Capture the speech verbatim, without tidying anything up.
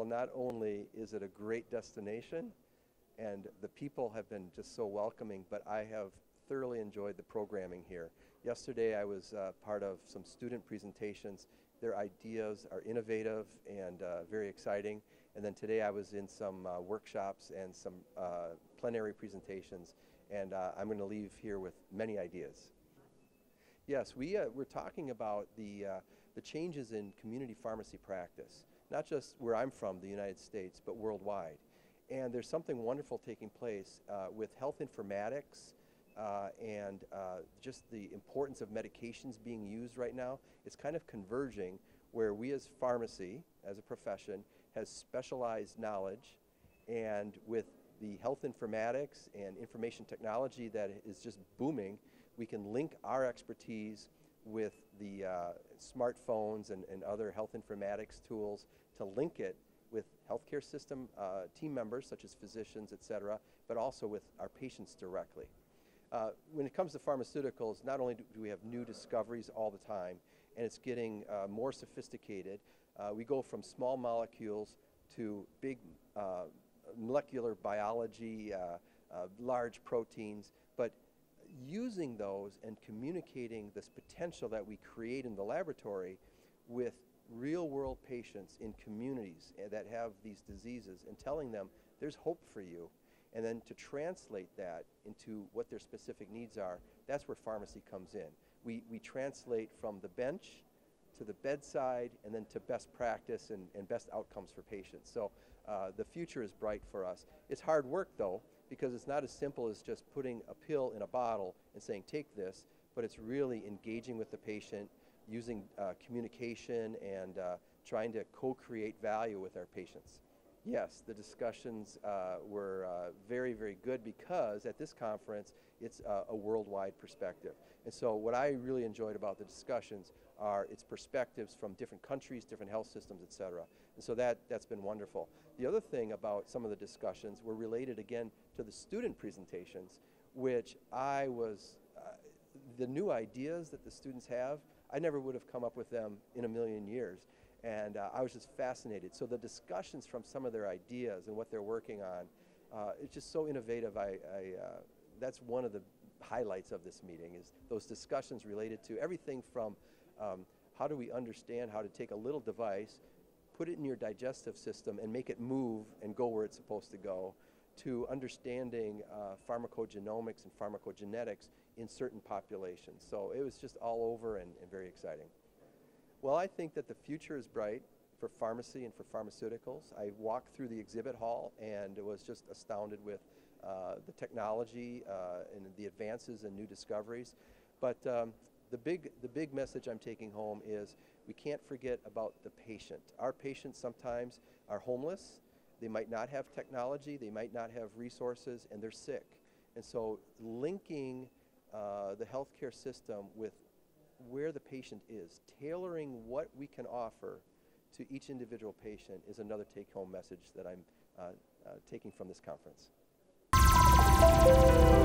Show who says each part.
Speaker 1: Well, not only is it a great destination, and the people have been just so welcoming, but I have thoroughly enjoyed the programming here. Yesterday I was uh, part of some student presentations. Their ideas are innovative and uh, very exciting. And then today I was in some uh, workshops and some uh, plenary presentations, and uh, I'm going to leave here with many ideas. Yes, we, uh, we're talking about the, uh, the changes in community pharmacy practice, not just where I'm from, the United States, but worldwide. And there's something wonderful taking place uh, with health informatics uh, and uh, just the importance of medications being used right now. It's kind of converging where we as pharmacy, as a profession, has specialized knowledge, and with the health informatics and information technology that is just booming, we can link our expertise with the uh, smartphones and, and other health informatics tools to link it with healthcare system uh, team members such as physicians, et cetera, but also with our patients directly. Uh, when it comes to pharmaceuticals, not only do we have new discoveries all the time, and it's getting uh, more sophisticated, uh, we go from small molecules to big uh, molecular biology, uh, uh, large proteins, but using those and communicating this potential that we create in the laboratory with real-world patients in communities that have these diseases and telling them there's hope for you, and then to translate that into what their specific needs are, that's where pharmacy comes in. We, we translate from the bench to the bedside and then to best practice and, and best outcomes for patients. So uh, the future is bright for us. It's hard work though, because it's not as simple as just putting a pill in a bottle and saying take this, but it's really engaging with the patient, using uh, communication and uh, trying to co-create value with our patients. Yes, the discussions uh, were uh, very, very good because at this conference it's uh, a worldwide perspective. And so what I really enjoyed about the discussions are its perspectives from different countries, different health systems, et cetera. And so that, that's been wonderful. The other thing about some of the discussions were related again to the student presentations, which I was, uh, the new ideas that the students have, I never would have come up with them in a million years. And uh, I was just fascinated. So the discussions from some of their ideas and what they're working on, uh, it's just so innovative. I, I, uh, that's one of the highlights of this meeting, is those discussions related to everything from um, how do we understand how to take a little device, put it in your digestive system and make it move and go where it's supposed to go, to understanding uh, pharmacogenomics and pharmacogenetics in certain populations. So it was just all over and, and very exciting. Well, I think that the future is bright for pharmacy and for pharmaceuticals. I walked through the exhibit hall and was just astounded with uh, the technology uh, and the advances and new discoveries. But um, the big, the big message I'm taking home is we can't forget about the patient. Our patients sometimes are homeless. They might not have technology, they might not have resources, and they're sick. And so linking uh, the healthcare system with where the patient is, tailoring what we can offer to each individual patient is another take-home message that I'm uh, uh, taking from this conference.